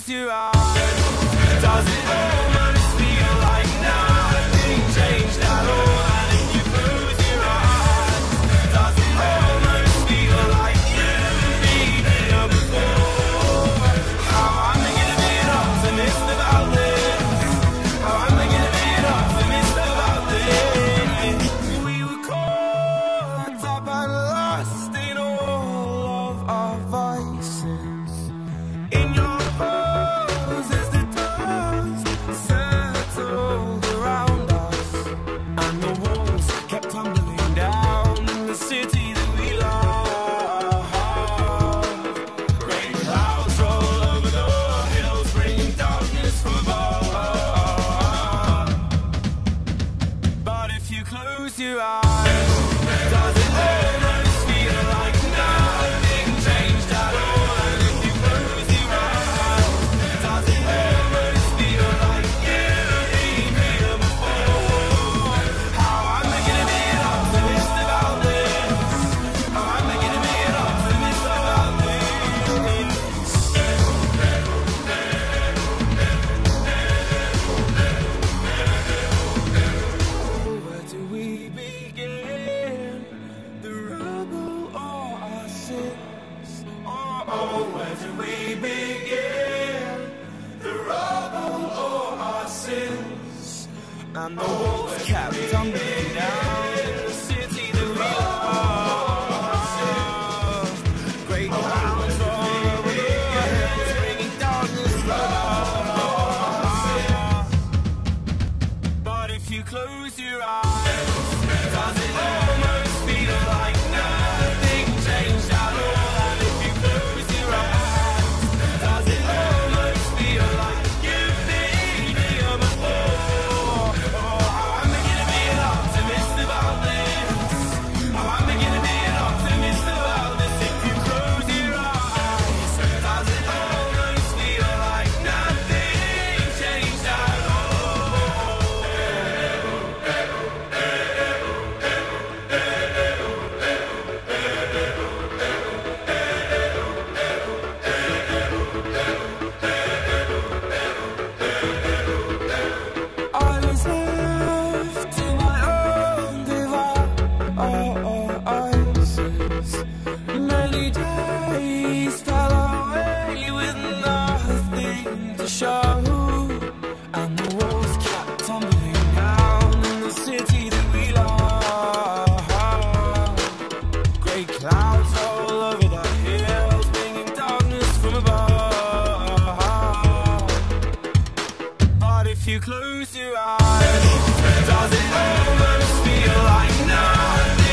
close your eyes, does it almost feel like nothing changed at all? And if you close your eyes, does it almost feel like you've been here before? How am I gonna be an optimist about this? How am I gonna be an optimist about this? We were caught up and lost in all of our vices. In your pose as the dust settled around us, and the walls kept tumbling down in the city that we love. Great clouds roll over the hills, bringing darkness from above. But if you close your eyes, does it almost feel like nothing changed at all? And if you close your eyes, does it almost feel like you've been here before? How am I gonna be an optimist about this? How am I gonna be an optimist about this? Where do we begin? The rubble or our sins? Oh, where do we begin? The rubble or our sins? And the walls kept tumbling down in the city that we love. Great clouds roll over the hills, bringing darkness from above. But if you close your eyes, does it almost feel like nothing changed at all? And if you close your eyes, does it almost feel like you've been here before? Oh, how am I gonna be an optimist about this? How am I gonna be an optimist about this? If you close your eyes, does it almost feel like nothing changed at all? I was left to my own devices. Many days fell away with nothing to show, and the walls kept tumbling down in the city that we love. Great clouds all over the hills, bringing darkness from above. But if you close your eyes, does it almost feel like nothing